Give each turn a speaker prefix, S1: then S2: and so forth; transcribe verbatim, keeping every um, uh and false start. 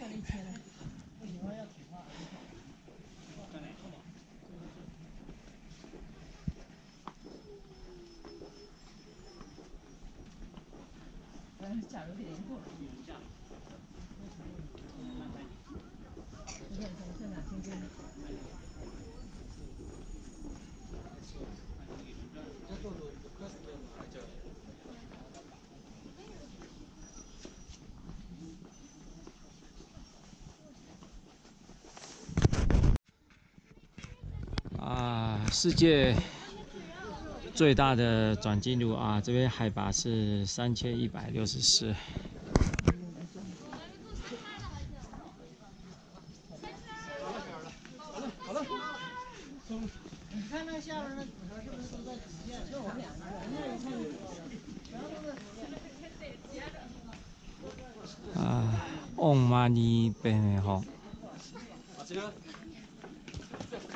S1: 假如连过，这边从这两千斤。
S2: 啊，世界最大的转经路啊，这边海拔是三千一百六十四。
S3: 好了，你看那下边那骨头是不是都在极限？就我们两个人，全都在极限。
S2: 啊，往马尼边的吼。